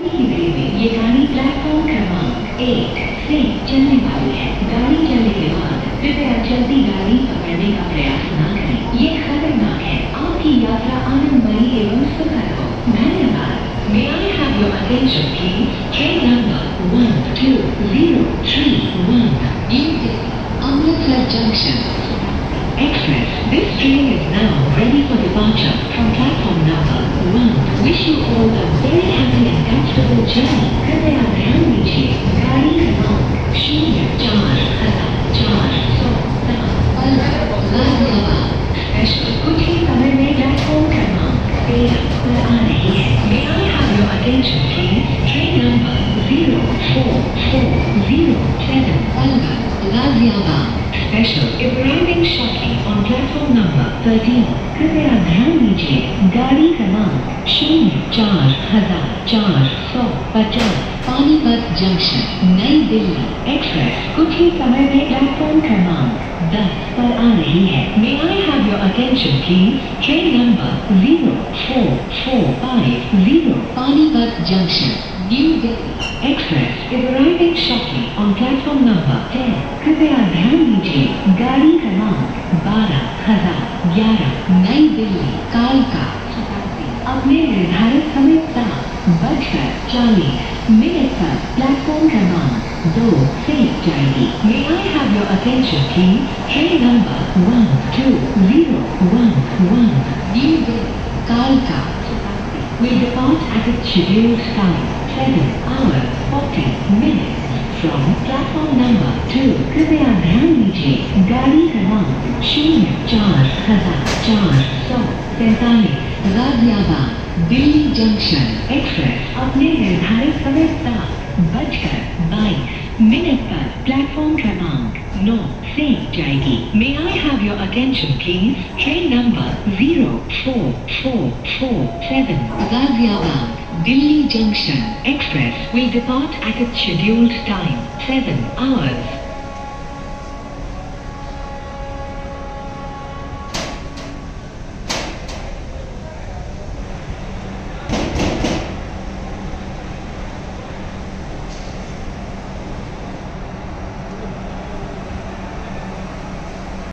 ये गाड़ी प्लेटफॉर्म क्रमांक 1 से चलने वाली है। गाड़ी चलने के बाद कृपया चलती गाड़ी पकड़ने का प्रयास न करें। ये खतरनाक है। आपकी यात्रा आनंदमयी एवं सुखद हो। धन्यवाद। May I have your attention please? Train number 12031 New Delhi, Amritsar Junction Express. This train is now ready for departure from platform number 1. Wish you all a very happy and comfortable journey. कृपया ध्यान दीजिए गाड़ी क्रमांक 04047 special कुछ ही समय में platform क्रमांक 13 पर आ रही है। May I have your attention please? Train number 04407 Palghar, Ghaziabad Special is arriving shortly on platform number 13. कृपया ध्यान दीजिए गाड़ी क्रमांक 04450 पानीपत जंक्शन नई दिल्ली एक्सप्रेस कुछ ही समय में प्लेटफॉर्म क्रमांक 10 पर आ रही है। May I have your attention please? Train number 04450 Panipat junction New Delhi Express is arriving shortly on platform number 10. कृपया ध्यान दीजिए गाड़ी क्रमांक 12011 नई दिल्ली कालका अपने निर्धारित समय 7:40 पर प्लेटफॉर्म क्रमांक 2 से जाएगी। May I have your attention please? Train number 12011 New Delhi Kalka will depart at its scheduled time 7:40 from platform number 2. कृपया ध्यान दीजिए गाड़ी क्रमांक 04443 गाजियाबाद दिल्ली जंक्शन एक्सप्रेस अपने निर्धारित समय 7:22 पर प्लेटफॉर्म क्रमांक 9 से जाएगी। May I have your attention please? Train number 04447 Ghaziabad Delhi Junction Express will depart at its scheduled time 7 hours